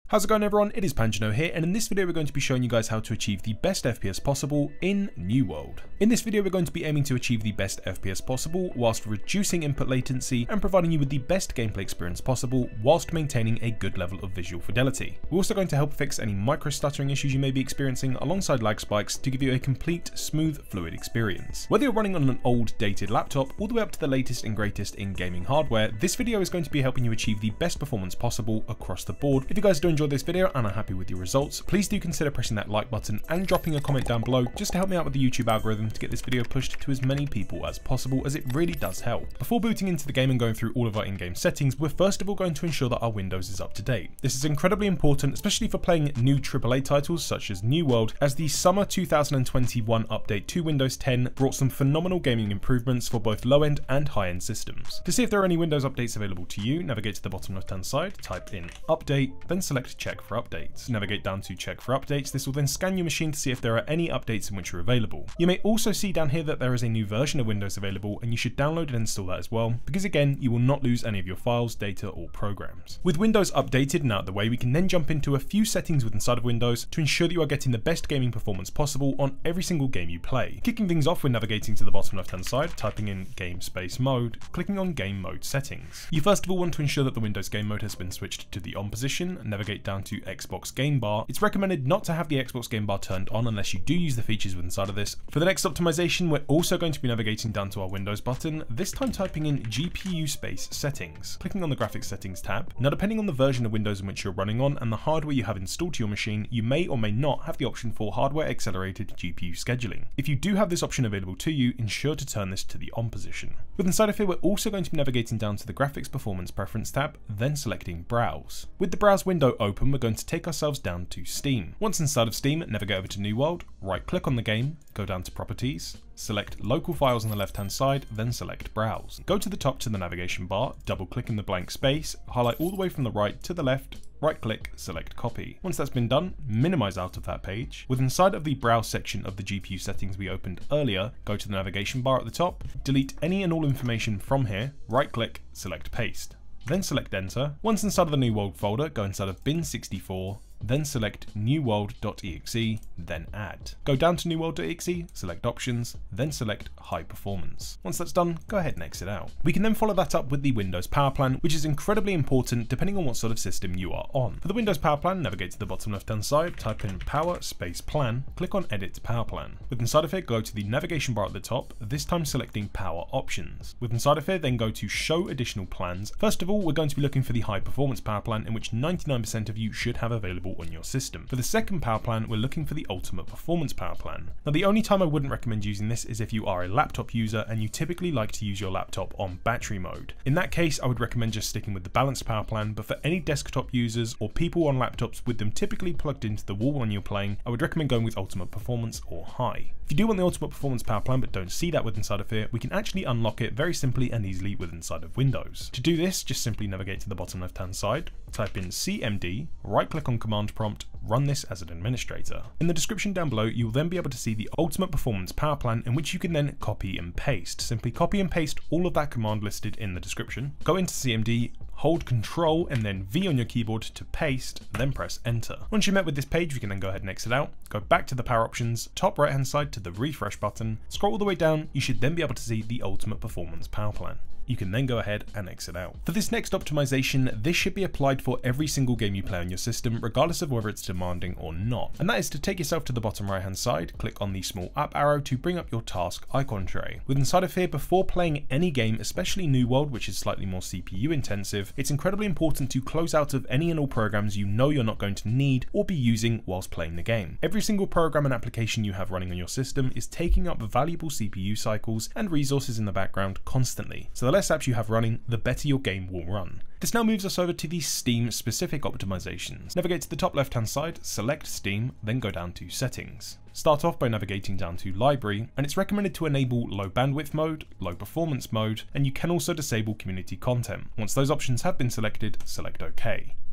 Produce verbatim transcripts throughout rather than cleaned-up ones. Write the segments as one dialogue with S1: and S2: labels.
S1: How's it going everyone, it is Panjano here, and in this video we're going to be showing you guys how to achieve the best F P S possible in New World. In this video we're going to be aiming to achieve the best F P S possible whilst reducing input latency and providing you with the best gameplay experience possible whilst maintaining a good level of visual fidelity. We're also going to help fix any micro stuttering issues you may be experiencing alongside lag spikes to give you a complete, smooth, fluid experience. Whether you're running on an old, dated laptop all the way up to the latest and greatest in gaming hardware, this video is going to be helping you achieve the best performance possible across the board. If you guys do enjoy this video and are happy with your results, please do consider pressing that like button and dropping a comment down below just to help me out with the YouTube algorithm to get this video pushed to as many people as possible, as it really does help. Before booting into the game and going through all of our in-game settings, we're first of all going to ensure that our Windows is up to date. This is incredibly important, especially for playing new triple A titles such as New World, as the summer two thousand twenty-one update to Windows ten brought some phenomenal gaming improvements for both low-end and high-end systems. To see if there are any Windows updates available to you, navigate to the bottom left-hand side, type in update, then select check for updates. Navigate down to check for updates. This will then scan your machine to see if there are any updates in which are available. You may also see down here that there is a new version of Windows available, and you should download and install that as well, because again, you will not lose any of your files, data, or programs. With Windows updated and out of the way, we can then jump into a few settings within inside of Windows to ensure that you are getting the best gaming performance possible on every single game you play. Kicking things off, we're navigating to the bottom left hand side, typing in game space mode, clicking on game mode settings. You first of all want to ensure that the Windows game mode has been switched to the on position. Navigate down to Xbox game bar. It's recommended not to have the Xbox game bar turned on unless you do use the features within inside of this. For the next optimization, we're also going to be navigating down to our Windows button, this time typing in G P U space settings, clicking on the graphics settings tab. Now, depending on the version of Windows in which you're running on and the hardware you have installed to your machine, you may or may not have the option for hardware accelerated G P U scheduling. If you do have this option available to you, ensure to turn this to the on position. With inside of here, we're also going to be navigating down to the graphics performance preference tab, then selecting browse. With the browse window open, we're going to take ourselves down to Steam. Once inside of Steam, navigate over to New World, right click on the game, go down to properties, select local files on the left hand side, then select browse. Go to the top to the navigation bar, double click in the blank space, highlight all the way from the right to the left, right click, select copy. Once that's been done, minimize out of that page. With inside of the browse section of the G P U settings we opened earlier, go to the navigation bar at the top, delete any and all information from here, right click, select paste. Then select enter. Once inside of the New World folder, go inside of bin sixty-four, then select new world dot E X E, then add. Go down to new world dot E X E, select options, then select high performance. Once that's done, go ahead and exit out. We can then follow that up with the Windows Power Plan, which is incredibly important depending on what sort of system you are on. For the Windows Power Plan, navigate to the bottom left hand side, type in power space plan, click on edit power plan. With inside of it, go to the navigation bar at the top, this time selecting power options. With inside of it, then go to show additional plans. First of all, we're going to be looking for the high performance power plan, in which ninety-nine percent of you should have available on your system. For the second power plan, we're looking for the ultimate performance power plan. Now, the only time I wouldn't recommend using this is if you are a laptop user and you typically like to use your laptop on battery mode. In that case, I would recommend just sticking with the balanced power plan, but for any desktop users or people on laptops with them typically plugged into the wall when you're playing, I would recommend going with ultimate performance or high. If you do want the ultimate performance power plan but don't see that with inside of here, we can actually unlock it very simply and easily with inside of Windows. To do this, just simply navigate to the bottom left hand side, type in C M D, right click on command prompt, run this as an administrator. In the description down below, you will then be able to see the ultimate performance power plan, in which you can then copy and paste. Simply copy and paste all of that command listed in the description, go into C M D, hold Control and then V on your keyboard to paste, then press enter. Once you're met with this page, we can then go ahead and exit out, go back to the power options, top right hand side to the refresh button, scroll all the way down, you should then be able to see the ultimate performance power plan. You can then go ahead and exit out. For this next optimization, this should be applied for every single game you play on your system, regardless of whether it's demanding or not. And that is to take yourself to the bottom right hand side, click on the small up arrow to bring up your task icon tray. With inside of here, before playing any game, especially New World, which is slightly more C P U intensive, it's incredibly important to close out of any and all programs you know you're not going to need or be using whilst playing the game. Every single program and application you have running on your system is taking up valuable C P U cycles and resources in the background constantly. So the less apps you have running, the better your game will run. This now moves us over to the Steam specific optimizations. Navigate to the top left hand side, select Steam, then go down to settings. Start off by navigating down to library, and it's recommended to enable low bandwidth mode, low performance mode, and you can also disable community content. Once those options have been selected, select OK.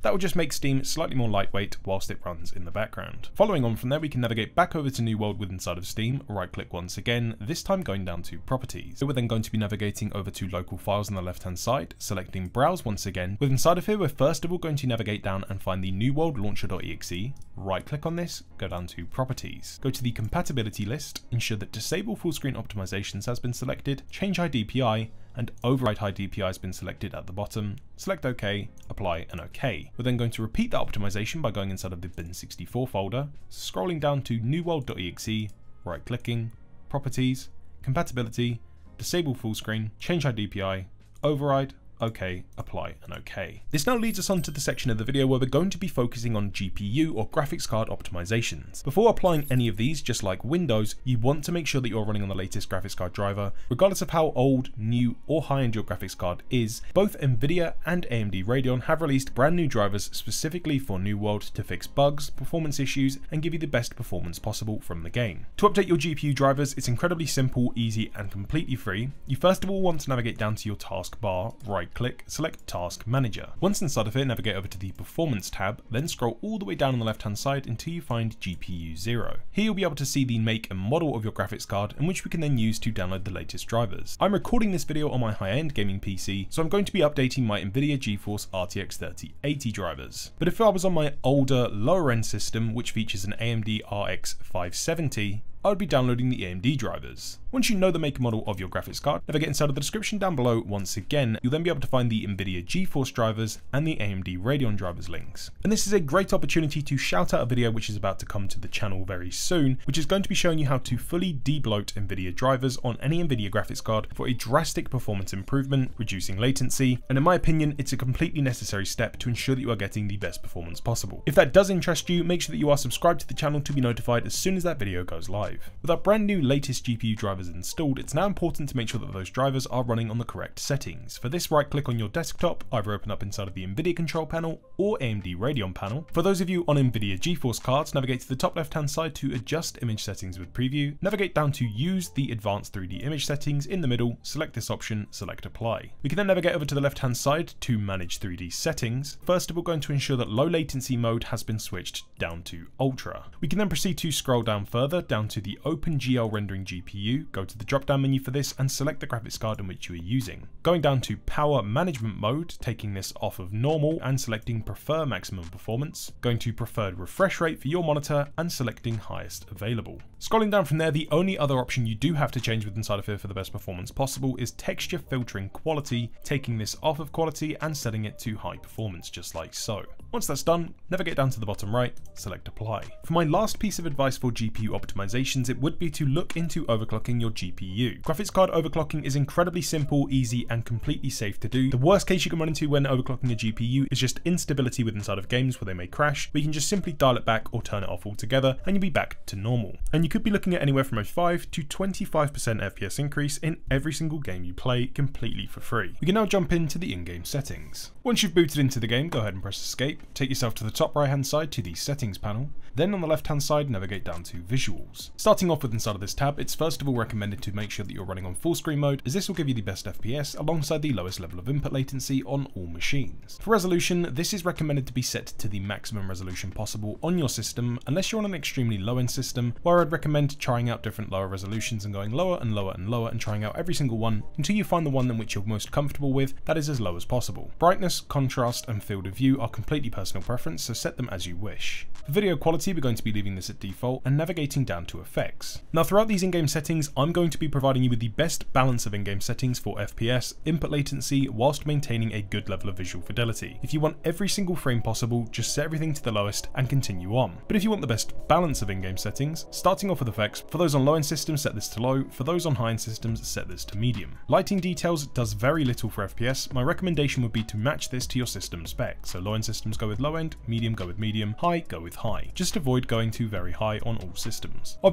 S1: That will just make Steam slightly more lightweight whilst it runs in the background. Following on from there, we can navigate back over to New World with inside of Steam, right click once again, this time going down to Properties. So we're then going to be navigating over to Local Files on the left hand side, selecting Browse once again. With inside of here, we're first of all going to navigate down and find the New World Launcher.exe, right click on this, go down to Properties, go to the Compatibility list, ensure that Disable Full Screen Optimizations has been selected, change high D P I, and override high D P I has been selected at the bottom. Select OK, apply and OK. We're then going to repeat that optimization by going inside of the bin sixty-four folder, scrolling down to newworld.exe, right clicking, Properties, Compatibility, Disable Full Screen, change high D P I, override, OK, apply and OK. This now leads us on to the section of the video where we're going to be focusing on G P U or graphics card optimizations. Before applying any of these, just like Windows, you want to make sure that you're running on the latest graphics card driver. Regardless of how old, new or high-end your graphics card is, both Nvidia and A M D Radeon have released brand new drivers specifically for New World to fix bugs, performance issues and give you the best performance possible from the game. To update your G P U drivers, it's incredibly simple, easy and completely free. You first of all want to navigate down to your taskbar, right click, select Task Manager. Once inside of it, navigate over to the Performance tab, then scroll all the way down on the left hand side until you find G P U zero. Here you'll be able to see the make and model of your graphics card, in which we can then use to download the latest drivers. I'm recording this video on my high-end gaming P C, so I'm going to be updating my Nvidia Geforce R T X thirty eighty drivers. But if I was on my older, lower-end system, which features an A M D R X five seventy, I would be downloading the A M D drivers. Once you know the make and model of your graphics card, navigate inside of the description down below once again. You'll then be able to find the Nvidia Geforce drivers and the A M D Radeon drivers links. And this is a great opportunity to shout out a video which is about to come to the channel very soon, which is going to be showing you how to fully debloat Nvidia drivers on any Nvidia graphics card for a drastic performance improvement, reducing latency, and in my opinion, it's a completely necessary step to ensure that you are getting the best performance possible. If that does interest you, make sure that you are subscribed to the channel to be notified as soon as that video goes live. With our brand new latest G P U drivers installed, it's now important to make sure that those drivers are running on the correct settings. For this, right click on your desktop, either open up inside of the Nvidia control panel or A M D Radeon panel. For those of you on Nvidia Geforce cards, navigate to the top left hand side to adjust image settings with preview, navigate down to use the advanced three D image settings in the middle, select this option, select apply. We can then navigate over to the left hand side to manage three D settings. First of all, going to ensure that low latency mode has been switched down to ultra. We can then proceed to scroll down further down to the OpenGL rendering G P U, go to the drop down menu for this and select the graphics card in which you are using. Going down to power management mode, taking this off of normal and selecting prefer maximum performance, going to preferred refresh rate for your monitor and selecting highest available. Scrolling down from there, the only other option you do have to change with inside of here for the best performance possible is texture filtering quality, taking this off of quality and setting it to high performance just like so. Once that's done, navigate down to the bottom right, select apply. For my last piece of advice for G P U optimizations, it would be to look into overclocking your G P U. Graphics card overclocking is incredibly simple, easy and completely safe to do. The worst case you can run into when overclocking a G P U is just instability with inside of games where they may crash, but you can just simply dial it back or turn it off altogether and you'll be back to normal. And you could be looking at anywhere from a five to twenty-five percent F P S increase in every single game you play completely for free. We can now jump into the in-game settings. Once you've booted into the game, go ahead and press escape, take yourself to the top right hand side to the settings panel, then on the left hand side navigate down to visuals. Starting off with inside of this tab, it's first of all recommended to make sure that you're running on full screen mode, as this will give you the best F P S alongside the lowest level of input latency on all machines. For resolution, this is recommended to be set to the maximum resolution possible on your system, unless you're on an extremely low end system, where I'd recommend trying out different lower resolutions and going lower and lower and lower and trying out every single one until you find the one in which you're most comfortable with that is as low as possible. Brightness, contrast and field of view are completely personal preference, so set them as you wish. For video quality, we're going to be leaving this at default and navigating down to effects. Now throughout these in-game settings, I'm going to be providing you with the best balance of in-game settings for F P S, input latency, whilst maintaining a good level of visual fidelity. If you want every single frame possible, just set everything to the lowest and continue on. But if you want the best balance of in-game settings, starting off with effects, for those on low-end systems, set this to low, for those on high-end systems, set this to medium. Lighting details does very little for F P S. My recommendation would be to match this to your system spec. So low-end systems go with low-end, medium go with medium, high go with high. Just avoid going too very high on all systems.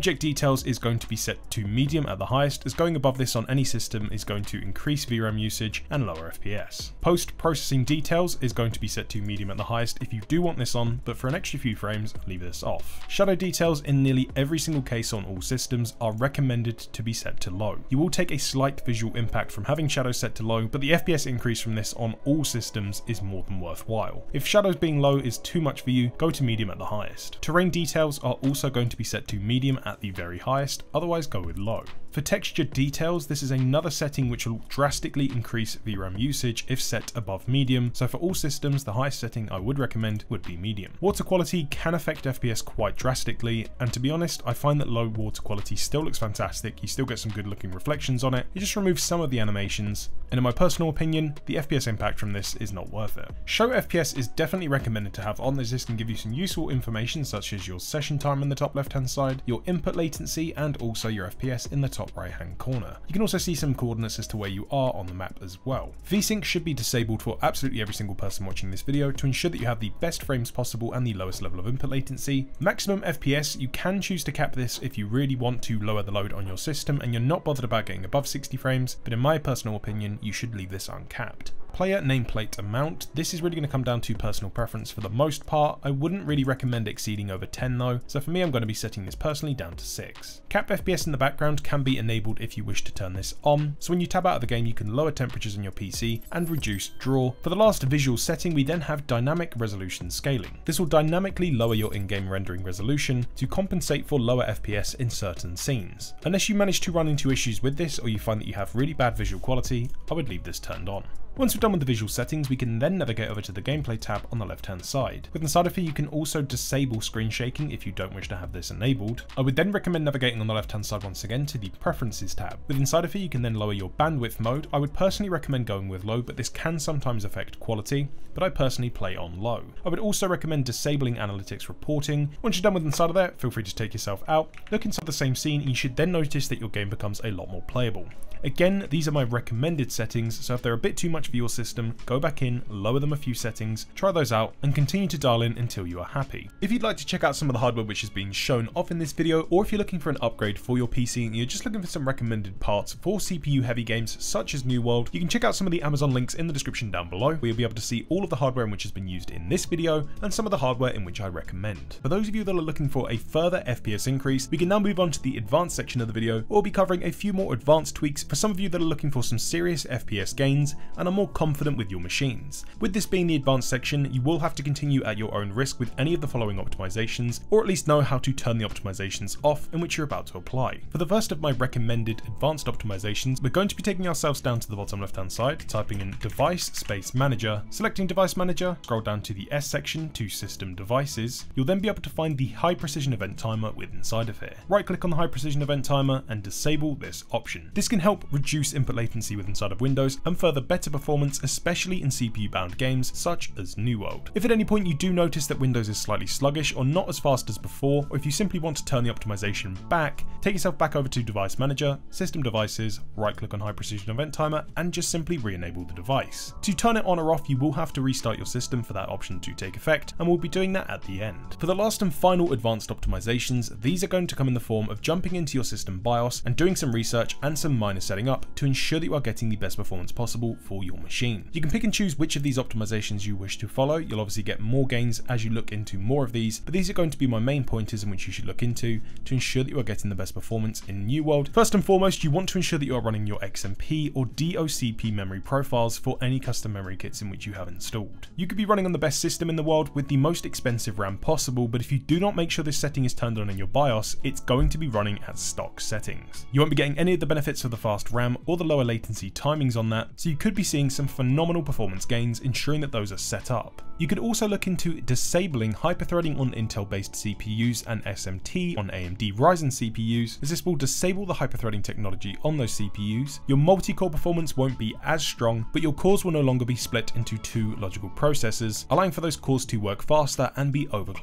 S1: Object details is going to be set to medium at the highest, as going above this on any system is going to increase V RAM usage and lower F P S. Post-processing details is going to be set to medium at the highest if you do want this on, but for an extra few frames, leave this off. Shadow details in nearly every single case on all systems are recommended to be set to low. You will take a slight visual impact from having shadows set to low, but the F P S increase from this on all systems is more than worthwhile. If shadows being low is too much for you, go to medium at the highest. Terrain details are also going to be set to medium at the very highest, otherwise go with low. For texture details, this is another setting which will drastically increase V RAM usage if set above medium, so for all systems the highest setting I would recommend would be medium. Water quality can affect F P S quite drastically, and to be honest I find that low water quality still looks fantastic. You still get some good looking reflections on it, you just remove some of the animations, and in my personal opinion the F P S impact from this is not worth it. Show F P S is definitely recommended to have on, as this can give you some useful information such as your session time in the top left hand side, your input latency, and also your F P S in the top right hand corner. You can also see some coordinates as to where you are on the map as well. V sync should be disabled for absolutely every single person watching this video to ensure that you have the best frames possible and the lowest level of input latency. Maximum F P S, you can choose to cap this if you really want to lower the load on your system and you're not bothered about getting above sixty frames, but in my personal opinion you should leave this uncapped. Player nameplate amount, this is really going to come down to personal preference for the most part. I wouldn't really recommend exceeding over ten though, so for me I'm going to be setting this personally down to six. Cap F P S in the background can be enabled if you wish to turn this on, so when you tab out of the game you can lower temperatures on your P C and reduce draw. For the last visual setting we then have dynamic resolution scaling. This will dynamically lower your in-game rendering resolution to compensate for lower F P S in certain scenes. Unless you manage to run into issues with this or you find that you have really bad visual quality, I would leave this turned on. Once we're done with the visual settings, we can then navigate over to the gameplay tab on the left hand side. With inside of here you can also disable screen shaking if you don't wish to have this enabled. I would then recommend navigating on the left hand side once again to the preferences tab. With inside of here you can then lower your bandwidth mode. I would personally recommend going with low, but this can sometimes affect quality, but I personally play on low. I would also recommend disabling analytics reporting. Once you're done with inside of there, feel free to take yourself out, look inside the same scene, and you should then notice that your game becomes a lot more playable. Again, these are my recommended settings, so if they're a bit too much for your system, go back in, lower them a few settings, try those out, and continue to dial in until you are happy. If you'd like to check out some of the hardware which is being shown off in this video, or if you're looking for an upgrade for your P C and you're just looking for some recommended parts for C P U heavy games such as New World, you can check out some of the Amazon links in the description down below, where you'll be able to see all of the hardware in which has been used in this video, and some of the hardware in which I recommend. For those of you that are looking for a further F P S increase, we can now move on to the advanced section of the video, where we'll be covering a few more advanced tweaks for some of you that are looking for some serious F P S gains and are more confident with your machines. With this being the advanced section, you will have to continue at your own risk with any of the following optimizations, or at least know how to turn the optimizations off in which you're about to apply. For the first of my recommended advanced optimizations, we're going to be taking ourselves down to the bottom left hand side, typing in device space manager, selecting device manager, scroll down to the S section to system devices. You'll then be able to find the high precision event timer with inside of here. Right click on the high precision event timer and disable this option. This can help reduce input latency with inside of Windows and further better performance, especially in C P U bound games such as New World. If at any point you do notice that Windows is slightly sluggish or not as fast as before, or if you simply want to turn the optimization back, take yourself back over to device manager, system devices, right click on high precision event timer and just simply re-enable the device. To turn it on or off you will have to restart your system for that option to take effect, and we'll be doing that at the end. For the last and final advanced optimizations, these are going to come in the form of jumping into your system BIOS and doing some research and some minor setting up to ensure that you are getting the best performance possible for your machine. You can pick and choose which of these optimizations you wish to follow. You'll obviously get more gains as you look into more of these, but these are going to be my main pointers in which you should look into to ensure that you are getting the best performance in New World. First and foremost, you want to ensure that you are running your X M P or D O C P memory profiles for any custom memory kits in which you have installed. You could be running on the best system in the world with the most expensive RAM possible, but if you do not make sure this setting is turned on in your BIOS, it's going to be running at stock settings. You won't be getting any of the benefits of the fast RAM or the lower latency timings on that, so you could be seeing some phenomenal performance gains, ensuring that those are set up. You could also look into disabling hyperthreading on Intel based C P Us and S M T on A M D Ryzen C P Us, as this will disable the hyperthreading technology on those C P Us. Your multi-core performance won't be as strong, but your cores will no longer be split into two logical processors, allowing for those cores to work faster and be overclocked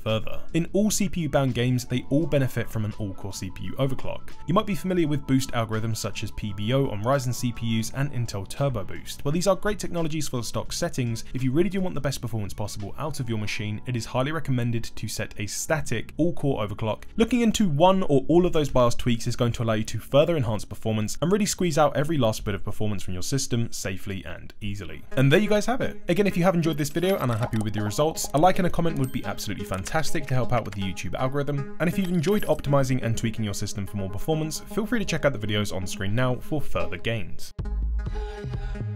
S1: further. In all C P U-bound games, they all benefit from an all-core C P U overclock. You might be familiar with boost algorithms such as P B O on Ryzen C P Us and Intel Turbo Boost. While these are great technologies for the stock settings, if you really do want the best performance possible out of your machine, it is highly recommended to set a static all-core overclock. Looking into one or all of those BIOS tweaks is going to allow you to further enhance performance and really squeeze out every last bit of performance from your system safely and easily. And there you guys have it. Again, if you have enjoyed this video and are happy with your results, a like and a comment would be absolutely fantastic to help out with the YouTube algorithm. And if you've enjoyed optimizing and tweaking your system for more performance, feel free to check out the videos on screen now for further gains.